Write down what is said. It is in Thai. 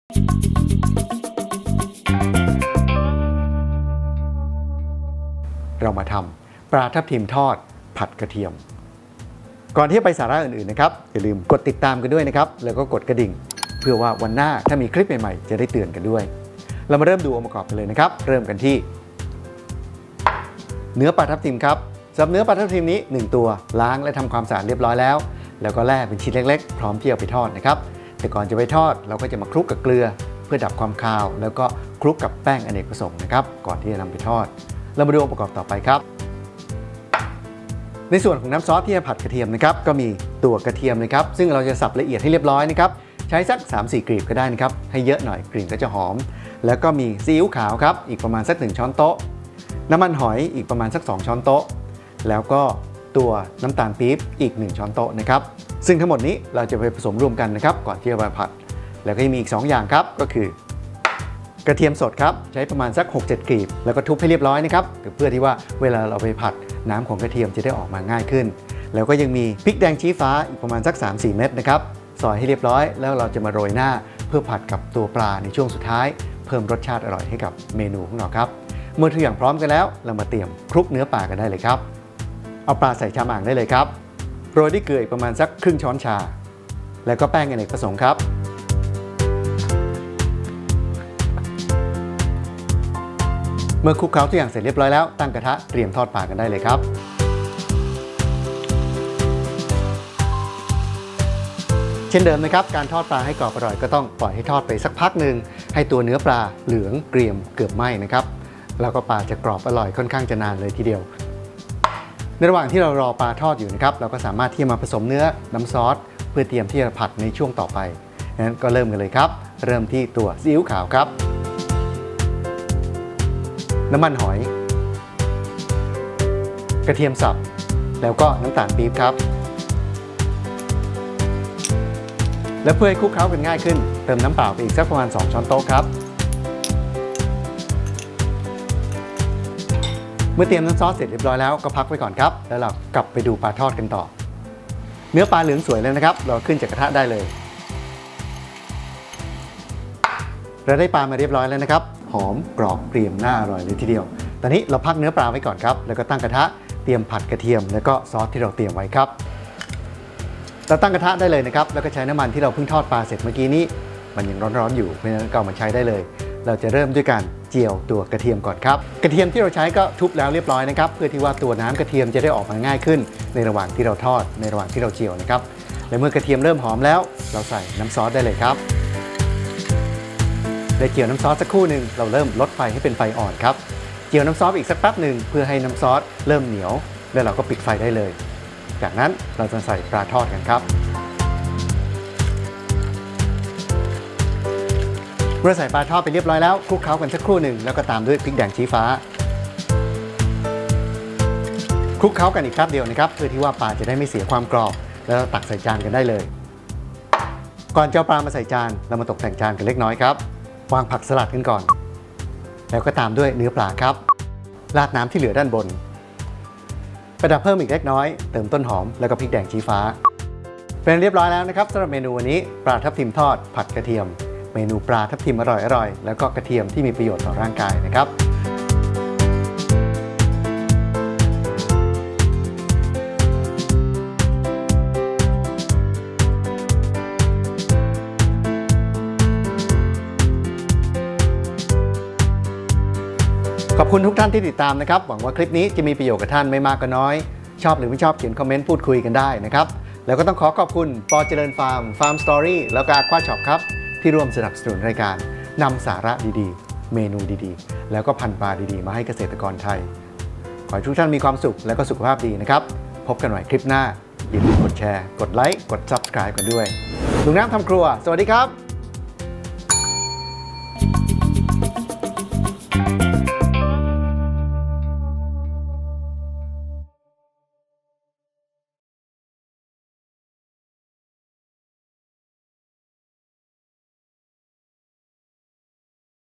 เรามาทำปลาทับทิมทอดผัดกระเทียมก่อนที่จะไปสาระอื่นๆนะครับอย่าลืมกดติดตามกันด้วยนะครับแล้วก็กดกระดิ่งเพื่อว่าวันหน้าถ้ามีคลิปใหม่ๆจะได้เตือนกันด้วยเรามาเริ่มดูองค์ประกอบกันเลยนะครับเริ่มกันที่เนื้อปลาทับทิมครับสำหรับเนื้อปลาทับทิมนี้1ตัวล้างและทำความสะอาดเรียบร้อยแล้วก็แล่เป็นชิ้นเล็กๆพร้อมที่จะไปทอดนะครับแต่ก่อนจะไปทอดเราก็จะมาคลุกกับเกลือเพื่อดับความคาวแล้วก็คลุกกับแป้งอเนกประสงค์นะครับก่อนที่จะนำไปทอดเรามาดูองค์ประกอบต่อไปครับในส่วนของน้ำซอสที่จะผัดกระเทียมนะครับก็มีตัวกระเทียมนะครับซึ่งเราจะสับละเอียดให้เรียบร้อยนะครับใช้สัก 3-4 กลีบก็ได้นะครับให้เยอะหน่อยกลิ่นก็จะหอมแล้วก็มีซีอิ๊วขาวครับอีกประมาณสัก1ช้อนโต๊ะน้ำมันหอยอีกประมาณสัก2ช้อนโต๊ะแล้วก็ตัวน้ำตาลปี๊บอีก1ช้อนโต๊ะนะครับซึ่งทั้งหมดนี้เราจะไปผสมรวมกันนะครับก่อนที่จะมาผัดแล้วก็มีอีก2อย่างครับก็คือกระเทียมสดครับใช้ประมาณสัก 6-7 กลีบแล้วก็ทุบให้เรียบร้อยนะครับเพื่อที่ว่าเวลาเราไปผัดน้ำของกระเทียมจะได้ออกมาง่ายขึ้นแล้วก็ยังมีพริกแดงชี้ฟ้าอีกประมาณสัก 3-4 เม็ดนะครับซอยให้เรียบร้อยแล้วเราจะมาโรยหน้าเพื่อผัดกับตัวปลาในช่วงสุดท้ายเพิ่มรสชาติอร่อยให้กับเมนูของเราครับเมื่อทุกอย่างพร้อมกันแล้วเรามาเตรียมคลุกเนื้อปลากันได้เลยครับเอาปลาใส่ชามอ่างได้เลยครับโรยด้วยเกลือประมาณสักครึ่งช้อนชาแล้วก็แป้งอเนกประสงค์ครับเมื่อคลุกเคล้าทุกอย่างเสร็จเรียบร้อยแล้วตั้งกระทะเตรียมทอดปลากันได้เลยครับเช่นเดิมนะครับการทอดปลาให้กรอบอร่อยก็ต้องปล่อยให้ทอดไปสักพักหนึ่งให้ตัวเนื้อปลาเหลืองเกรียมเกือบไหม้นะครับแล้วก็ปลาจะกรอบอร่อยค่อนข้างจะนานเลยทีเดียวในระหว่างที่เรารอปลาทอดอยู่นะครับเราก็สามารถที่จะมาผสมเนื้อน้ำซอสเพื่อเตรียมที่จะผัดในช่วงต่อไปงั้นก็เริ่มกันเลยครับเริ่มที่ตัวซีอิ๊วขาวครับน้ำมันหอยกระเทียมสับแล้วก็น้ำตาลปี๊บครับและเพื่อให้คลุกเคล้ากันง่ายขึ้นเติมน้ำเปล่าไปอีกสักประมาณ2ช้อนโต๊ะครับเมื่อเตรียมน้ำซอสเสร็จเรียบร้อยแล้วก็พักไว้ก่อนครับแล้วเรากลับไปดูปลาทอดกันต่อเนื้อปลาเหลืองสวยเลยนะครับเราขึ้นจากกระทะได้เลยเราได้ปลามาเรียบร้อยแล้วนะครับหอมกรอบเกรียมน่าอร่อยเลยทีเดียวตอนนี้เราพักเนื้อปลาไว้ก่อนครับแล้วก็ตั้งกระทะเตรียมผัดกระเทียมแล้วก็ซอสที่เราเตรียมไว้ครับเราตั้งกระทะได้เลยนะครับแล้วก็ใช้น้ำมันที่เราเพิ่งทอดปลาเสร็จเมื่อกี้นี้มันยังร้อนๆอยู่เพราะฉะนั้นก็เอามาใช้ได้เลยเราจะเริ่มด้วยการเจียวตัวกระเทียมก่อนครับกระเทียมที่เราใช้ก็ทุบแล้วเรียบร้อยนะครับเพื่อที่ว่าตัวน้ำกระเทียมจะได้ออกมาง่ายขึ้นในระหว่างที่เราทอดในระหว่างที่เราเจียวนะครับและเมื่อกระเทียมเริ่มหอมแล้วเราใส่น้ำซอสได้เลยครับได้เจียวน้ำซอสสักครู่หนึ่งเราเริ่มลดไฟให้เป็นไฟอ่อนครับเจียวน้ำซอสอีกสักแป๊บหนึ่งเพื่อให้น้ำซอสเริ่มเหนียวแล้วเราก็ปิดไฟได้เลยจากนั้นเราจะใส่ปลาทอดกันครับเมื่อใส่ปลาทอดไปเรียบร้อยแล้วคลุกเคล้ากันสักครู่หนึ่งแล้วก็ตามด้วยพริกแดงชี้ฟ้าคลุกเคล้ากันอีกแป๊บเดียวนะครับเพื่อที่ว่าปลาจะได้ไม่เสียความกรอบแล้วตักใส่จานกันได้เลยก่อนจะเอาปลามาใส่จานเรามาตกแต่งจานกันเล็กน้อยครับวางผักสลัดกันก่อนแล้วก็ตามด้วยเนื้อปลาครับราดน้ำที่เหลือด้านบนประดับเพิ่มอีกเล็กน้อยเติมต้นหอมแล้วก็พริกแดงชี้ฟ้าเป็นเรียบร้อยแล้วนะครับสำหรับเมนูวันนี้ปลาทับทิมทอดผัดกระเทียมเมนูปลาทับทิมอร่อยๆแล้วก็กระเทียมที่มีประโยชน์ต่อร่างกายนะครับขอบคุณทุกท่านที่ติดตามนะครับหวังว่าคลิปนี้จะมีประโยชน์กับท่านไม่มากก็น้อยชอบหรือไม่ชอบเขียนคอมเมนต์พูดคุยกันได้นะครับแล้วก็ต้องขอบคุณปอเจริญฟาร์มสตอรี่แล้วก็Aqua Shopครับที่ร่วมสนับสนุนรายการนำสาระดีๆเมนูดีๆแล้วก็พันธุ์ปลาดีๆมาให้เกษตรกรไทยขอให้ทุกท่านมีความสุขและก็สุขภาพดีนะครับพบกันใหม่คลิปหน้าอย่าลืมกดแชร์กดไลค์กด Subscribe กันด้วยลุงน้ำทำครัวสวัสดีครับ